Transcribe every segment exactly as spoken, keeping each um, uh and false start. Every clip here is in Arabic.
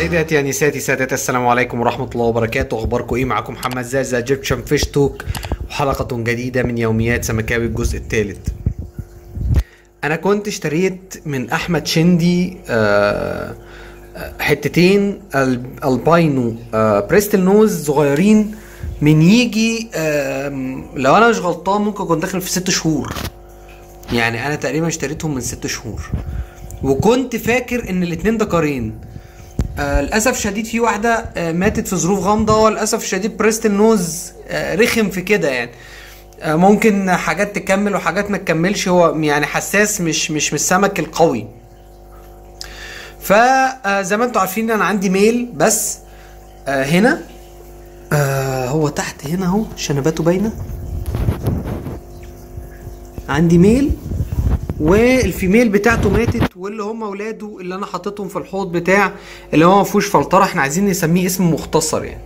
سيداتي يا نساتي سادتي، السلام عليكم ورحمة الله وبركاته. اخباركم ايه؟ معاكم محمد زازا ايجيبشن فيش توك، وحلقة جديدة من يوميات سمكاوي الجزء الثالث. انا كنت اشتريت من احمد شندي آه حتتين الباينو آه بريستل نوز صغيرين من يجي آه لو انا مش غلطان ممكن كنت داخل في ست شهور، يعني انا تقريبا اشتريتهم من ست شهور، وكنت فاكر ان الاتنين دكارين. آه للاسف شديد في واحده آه ماتت في ظروف غامضه، وللاسف شديد بريستل نوز آه رخم في كده، يعني آه ممكن حاجات تكمل وحاجات ما تكملش، هو يعني حساس، مش مش من السمك القوي. فزي ما انتوا عارفين انا عندي ميل بس آه هنا آه هو تحت هنا اهو شنباته باينه، عندي ميل والفيميل بتاعته ماتت، واللي هم اولاده اللي انا حاططهم في الحوض بتاع اللي هو ما فيهوش فلتره، احنا عايزين نسميه اسم مختصر يعني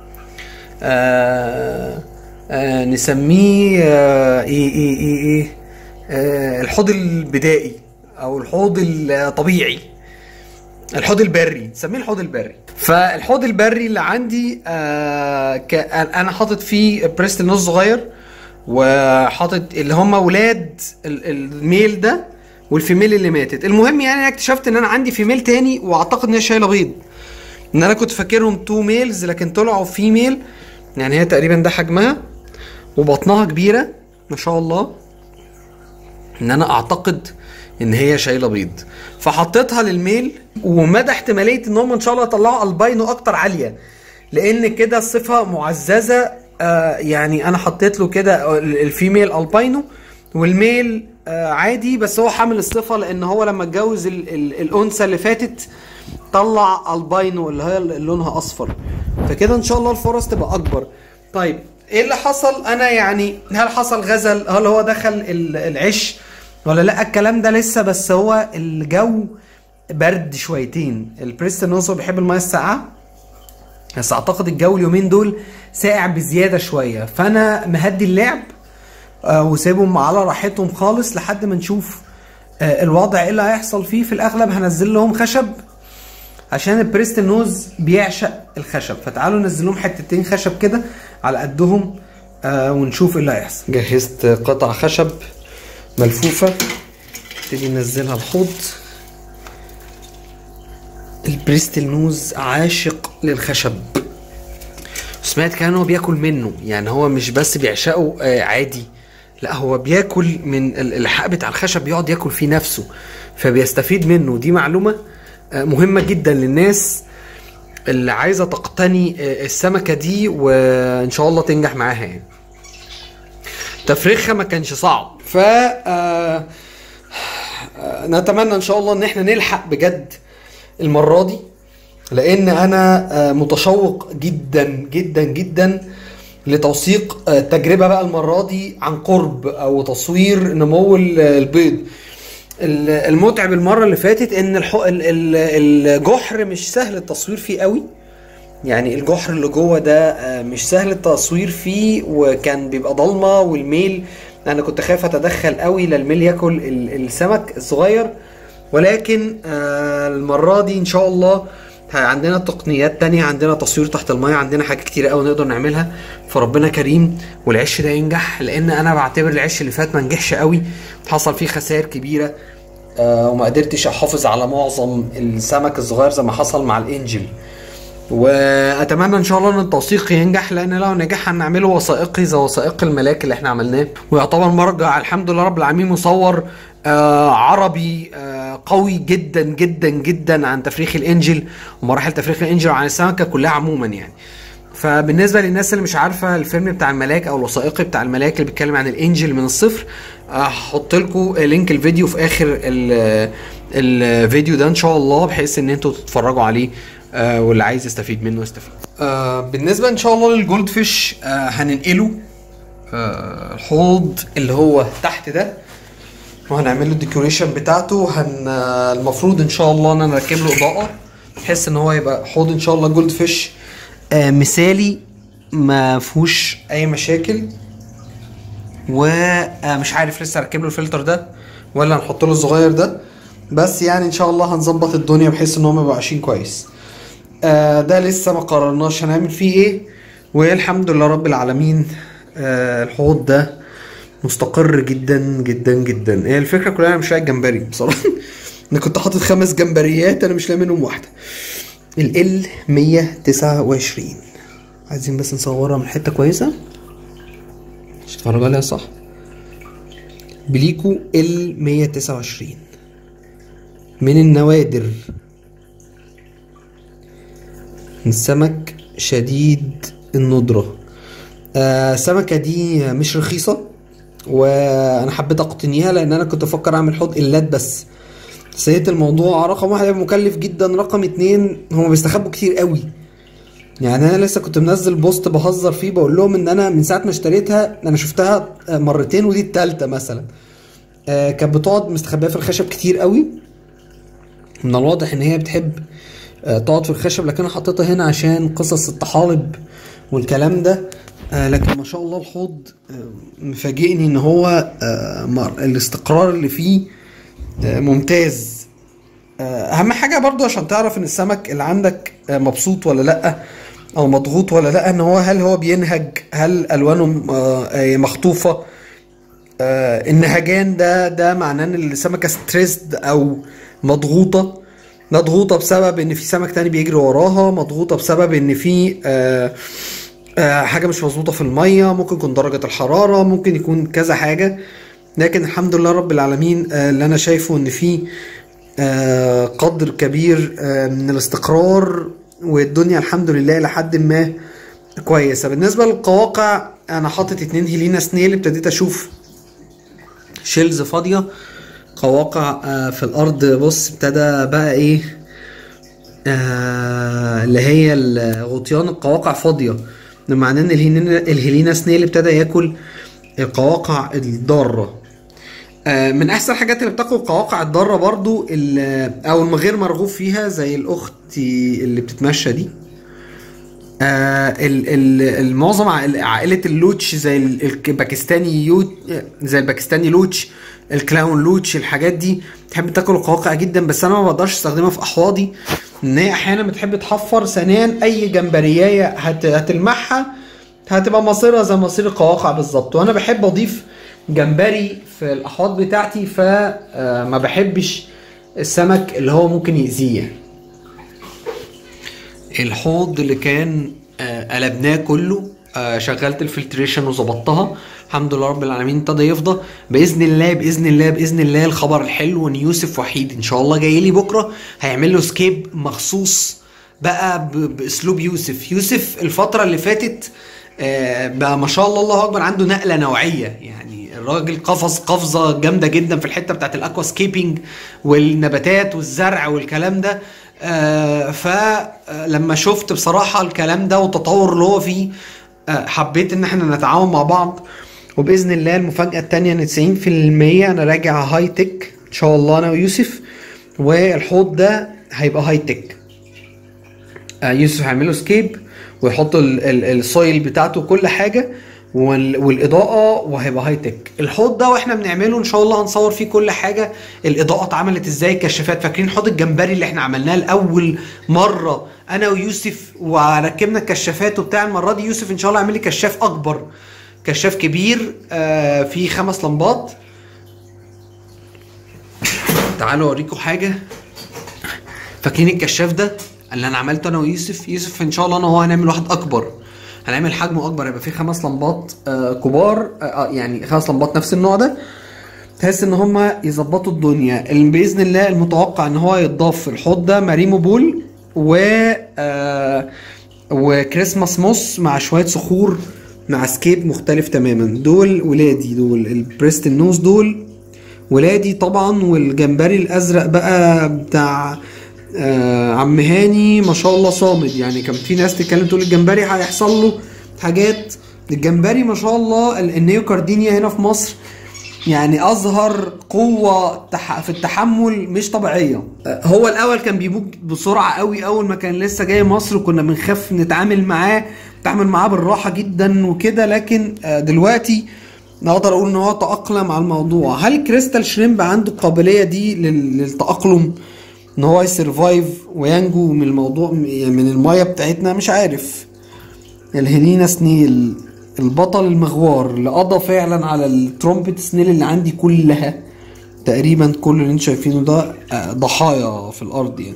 آه آه نسميه آه ايه ايه ايه ايه آه الحوض البدائي او الحوض الطبيعي، الحوض البري، نسميه الحوض البري. فالحوض البري اللي عندي آه انا حاطط فيه بريستل نوز صغير، وحاطط اللي هم ولاد الميل ده والفيميل اللي ماتت. المهم يعني انا اكتشفت ان انا عندي فيميل تاني، واعتقد ان هي شايله بيض، ان انا كنت فاكرهم تو ميلز لكن طلعوا فيميل، يعني هي تقريبا ده حجمها وبطنها كبيره ما شاء الله، ان انا اعتقد ان هي شايله بيض. فحطيتها للميل، ومدى احتماليه ان هم ان شاء الله يطلعوا الباينو اكتر عاليه، لان كده الصفه معززه. آه يعني انا حطيت له كده الفيميل الباينو، والميل آه عادي، بس هو حامل الصفه لان هو لما اتجوز ال ال الانثى اللي فاتت طلع الباينو اللي هي لونها اصفر، فكده ان شاء الله الفرص تبقى اكبر. طيب ايه اللي حصل؟ انا يعني هل حصل غزل؟ هل هو دخل العش ولا لا؟ الكلام ده لسه، بس هو الجو برد شويتين. البريستل نوز بيحب الميه الساقعه، بس اعتقد الجو اليومين دول ساقع بزياده شويه، فانا مهدي اللعب آه وسيبهم على راحتهم خالص لحد ما نشوف آه الوضع ايه اللي هيحصل فيه. في الاغلب هنزل لهم خشب عشان البريستل نوز بيعشق الخشب، فتعالوا ننزل لهم حتتين خشب كده على قدهم آه ونشوف ايه اللي هيحصل. جهزت قطع خشب ملفوفه، نبتدي ننزلها الحوض. البريستل نوز عاشق للخشب، سمعت كان هو بياكل منه، يعني هو مش بس بيعشقه آه عادي، لا هو بياكل من الحق بتاع الخشب، بيقعد ياكل فيه نفسه فبيستفيد منه. دي معلومة آه مهمة جدا للناس اللي عايزة تقتني آه السمكة دي، وان شاء الله تنجح معاها. يعني تفريخها ما كانش صعب، ف آه آه نتمنى ان شاء الله ان احنا نلحق بجد المرة دي، لان انا متشوق جدا جدا جدا لتوثيق التجربة بقى المرة دي عن قرب، او تصوير نمو البيض. المتعب المرة اللي فاتت ان الجحر مش سهل التصوير فيه قوي، يعني الجحر اللي جوه ده مش سهل التصوير فيه، وكان بيبقى ضلمة، والميل انا كنت خايف اتدخل قوي للميل ياكل السمك الصغير. ولكن المرة دي ان شاء الله عندنا تقنيات تانية، عندنا تصوير تحت المية، عندنا حاجات كتيرة قوي نقدر نعملها، فربنا كريم والعش ده ينجح، لان انا بعتبر العش اللي فات ما نجحش قوي، حصل فيه خسائر كبيرة آه وما قدرتش احافظ على معظم السمك الصغير زي ما حصل مع الانجل. واتمنى ان شاء الله ان التوثيق ينجح، لان لو نجح هنعمله وثائقي زي وثائق الملاك اللي احنا عملناه، ويعتبر مرجع الحمد لله رب العالمين مصور آه عربي آه قوي جدا جدا جدا عن تفريخ الانجل ومراحل تفريخ الانجل وعن السمكه كلها عموما. يعني فبالنسبه للناس اللي مش عارفه الفيلم بتاع الملاك او الوثائقي بتاع الملاك اللي بيتكلم عن الانجل من الصفر، هحط لكم لينك الفيديو في اخر الفيديو ده ان شاء الله، بحيث ان انتوا تتفرجوا عليه آه واللي عايز يستفيد منه يستفيد. آه بالنسبه ان شاء الله للجولد فيش آه هننقله آه الحوض اللي هو تحت ده، وهنعمل له الديكوريشن بتاعته. هن المفروض ان شاء الله ان انا اركب له اضاءه بحيث ان هو يبقى حوض ان شاء الله جولد فيش آه مثالي ما فيهوش اي مشاكل. ومش عارف لسه اركب له الفلتر ده ولا هنحط له الصغير ده، بس يعني ان شاء الله هنظبط الدنيا بحيث ان هم يبقوا عايشين كويس. آه ده لسه ما قررناش هنعمل فيه ايه، والحمد لله رب العالمين. آه الحوض ده مستقر جدا جدا جدا. هي الفكره كلها انا مش لاقي جمبري بصراحه. انا كنت حاطط خمس جمبريات انا مش لاقي منهم واحده. ال مية وتسعة وعشرين عايزين بس نصورها من حته كويسه مش تتفرجوا عليها صح. بليكو ال مية وتسعة وعشرين من النوادر، من سمك شديد الندرة. آه السمكة دي مش رخيصة، وانا حبيت اقتنيها لان انا كنت افكر اعمل حوض قلات بس. سيئة الموضوع رقم واحد مكلف جدا، رقم اتنين هما بيستخبوا كتير قوي. يعني انا لسه كنت منزل بوست بهزر فيه بقول لهم ان انا من ساعة ما اشتريتها انا شفتها مرتين ودي التالتة مثلا. آه كانت بتقعد مستخبية في الخشب كتير قوي. من الواضح ان هي بتحب آه تقعد في الخشب، لكن انا حطيتها هنا عشان قصص الطحالب والكلام ده. آه لكن ما شاء الله الحوض آه مفاجئني ان هو آه الاستقرار اللي فيه آه ممتاز. آه اهم حاجة برضو عشان تعرف ان السمك اللي عندك آه مبسوط ولا لا او مضغوط ولا لا، ان هو هل هو بينهج، هل الوانه آه مخطوفة. آه النهجان ده ده معناه ان السمكة ستريسد او مضغوطة. مضغوطة بسبب ان في سمك تاني بيجري وراها، مضغوطة بسبب ان في آه آه حاجة مش مظبوطة في المية، ممكن يكون درجة الحرارة، ممكن يكون كذا حاجة. لكن الحمد لله رب العالمين آه اللي انا شايفه ان في آه قدر كبير آه من الاستقرار، والدنيا الحمد لله لحد ما كويسة. بالنسبة للقواقع انا حاطط اتنين هيلينا سنيل، ابتديت اشوف شيلز فاضية قواقع آه في الارض. بص ابتدى بقى ايه آه اللي هي غطيان القواقع فاضيه، ده معناه ان الهيلينا, الهيلينا سنيل ابتدى ياكل القواقع الضاره. آه من احسن الحاجات اللي بتاكل القواقع الضاره برضو او الغير مرغوب فيها زي الاخت اللي بتتمشى دي. آه المعظم عائله اللوتش زي الباكستاني يوت زي الباكستاني لوتش، الكلاون لوتش، الحاجات دي تحب تاكل القواقع جدا، بس انا ما بقدرش استخدمها في احواضي ان هي احيانا بتحب تحفر. ثانيا اي جمبريايه هت... هتلمعها هتبقى مصيرها زي مصير القواقع بالظبط، وانا بحب اضيف جمبري في الاحواض بتاعتي، فما بحبش السمك اللي هو ممكن يأذيه. الحوض اللي كان قلبناه كله شغلت الفلتريشن وظبطتها الحمد لله رب العالمين، ابتدى يفضى باذن الله باذن الله باذن الله. الخبر الحلو ان يوسف وحيد ان شاء الله جاي لي بكره هيعمل له سكيب مخصوص بقى باسلوب يوسف. يوسف الفتره اللي فاتت بقى ما شاء الله الله اكبر عنده نقله نوعيه، يعني الراجل قفز قفزه جامده جدا في الحته بتاعت الاكوا سكيبنج والنباتات والزرع والكلام ده. آه فلما شفت بصراحه الكلام ده والتطور اللي هو فيه آه حبيت ان احنا نتعاون مع بعض. وباذن الله المفاجاه الثانيه ان تسعين في المية انا راجع هاي تك ان شاء الله انا ويوسف، والحوض ده هيبقى هاي تك. آه يوسف هيعمله سكيب ويحط السويل بتاعته كل حاجه والاضاءه وهيبقى هاي تك. الحوض ده واحنا بنعمله ان شاء الله هنصور فيه كل حاجه، الاضاءه اتعملت ازاي، كشافات. فاكرين حوض الجمبري اللي احنا عملناه لاول مره انا ويوسف وركبنا الكشافات وبتاع؟ المره دي يوسف ان شاء الله يعمل لي كشاف اكبر، كشاف كبير آه فيه خمس لمبات. تعالوا اوريكم حاجه. فاكرين الكشاف ده اللي انا عملته انا ويوسف؟ يوسف ان شاء الله انا وهو هنعمل واحد اكبر، هنعمل حجمه اكبر، يبقى فيه خمس لمبات آه كبار آه يعني خمس لمبات نفس النوع ده، تحس ان هما يظبطوا الدنيا. باذن الله المتوقع ان هو يتضاف في الحوض ده ماريمو بول و آه وكريسماس موس مع شويه صخور مع سكيب مختلف تماما. دول ولادي، دول البريستن نوز دول ولادي طبعا، والجمبري الازرق بقى بتاع آه عم هاني ما شاء الله صامد. يعني كان في ناس تتكلم تقول الجمبري هيحصل له حاجات، الجمبري ما شاء الله النيوكاردينيا هنا في مصر يعني اظهر قوه في التحمل مش طبيعيه. آه هو الاول كان بيموت بسرعه قوي اول ما كان لسه جاي مصر، وكنا بنخاف نتعامل معاه نتعامل معاه بالراحه جدا وكده، لكن آه دلوقتي نقدر اقول ان هو تأقلم على الموضوع. هل كريستال شريمب عنده القابليه دي للتأقلم؟ ان هو يسرفايف وينجو من الموضوع من المايه بتاعتنا، مش عارف. الهيلينا سنيل البطل المغوار اللي قضى فعلا على الترومبت سنيل اللي عندي كلها تقريبا، كل اللي انتوا شايفينه ده ضحايا في الارض يعني.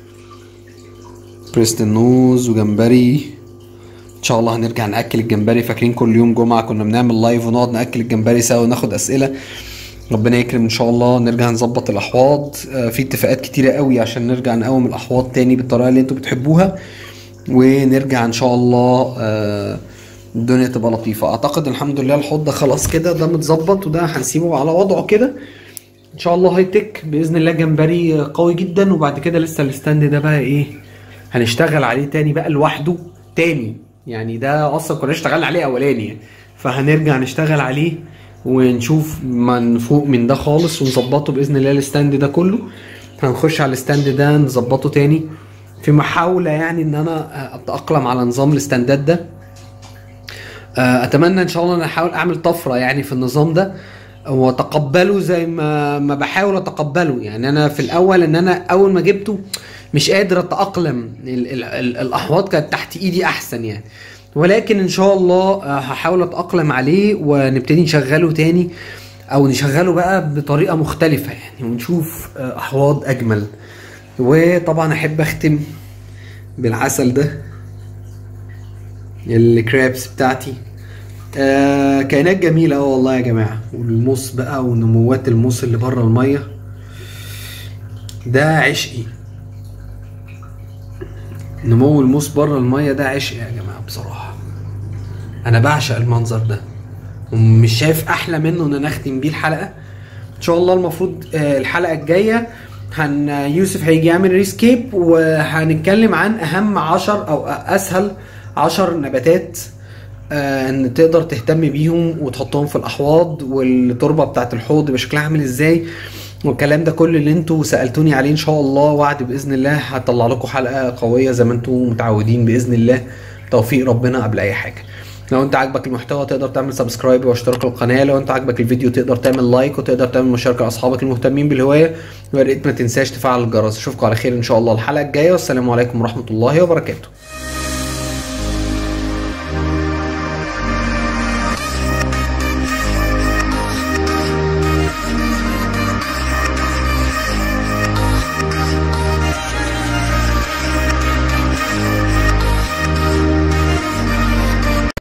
بريستن نوز وجمبري، ان شاء الله هنرجع ناكل الجمبري. فاكرين كل يوم جمعه كنا بنعمل لايف ونقعد ناكل الجمبري سوا وناخد اسئله؟ ربنا يكرم ان شاء الله نرجع نظبط الاحواض. في اتفاقات كتيره قوي عشان نرجع نقوم الاحواض تاني بالطريقه اللي انتوا بتحبوها، ونرجع ان شاء الله الدنيا تبقى لطيفه. اعتقد الحمد لله الحوض ده خلاص كده، ده متظبط وده هنسيبه على وضعه كده ان شاء الله. هاي تك باذن الله، جمبري قوي جدا. وبعد كده لسه الستاند ده بقى ايه، هنشتغل عليه تاني بقى لوحده تاني يعني. ده اصلا كنا اشتغلنا عليه اولاني يعني، فهنرجع نشتغل عليه ونشوف من فوق من ده خالص ونظبطه باذن الله. الستاند ده كله هنخش على الستاند ده نظبطه تاني، في محاولة يعني ان انا اتأقلم على نظام الستاندات ده. اتمنى ان شاء الله ان احاول اعمل طفرة يعني في النظام ده واتقبله زي ما ما بحاول اتقبله يعني. انا في الاول ان انا اول ما جبته مش قادر اتأقلم، ال ال ال الاحواض كانت تحت ايدي احسن يعني، ولكن ان شاء الله هحاول اتأقلم عليه ونبتدي نشغله تاني، او نشغله بقى بطريقة مختلفة يعني، ونشوف احواض اجمل. وطبعا احب اختم بالعسل ده، الكرابس بتاعتي. آه كائنات جميلة اه والله يا جماعة. والموس بقى ونموات الموس اللي بره المية ده عشقي. نمو الموس بره المية ده عشقي يا جماعة بصراحة. انا بعشق المنظر ده ومش شايف احلى منه ان انا اختم بيه الحلقة ان شاء الله. المفروض آه الحلقة الجاية هن يوسف هيجي يعمل ريسكيب، وهنتكلم عن اهم عشر او اسهل عشر نباتات آه ان تقدر تهتم بيهم وتحطهم في الاحواض، والتربه بتاعت الحوض يبقى شكلها عامل ازاي، والكلام ده كل اللي انتوا سالتوني عليه ان شاء الله. وعد باذن الله هطلع لكم حلقه قويه زي ما انتوا متعودين باذن الله، توفيق ربنا قبل اي حاجه. لو انت عاجبك المحتوى تقدر تعمل سبسكرايب واشتراك القناه. لو انت عاجبك الفيديو تقدر تعمل لايك وتقدر تعمل مشاركه لاصحابك المهتمين بالهوايه، ويا ريت ما تنساش تفعل الجرس. اشوفكم على خير ان شاء الله الحلقه الجايه، والسلام عليكم ورحمه الله وبركاته.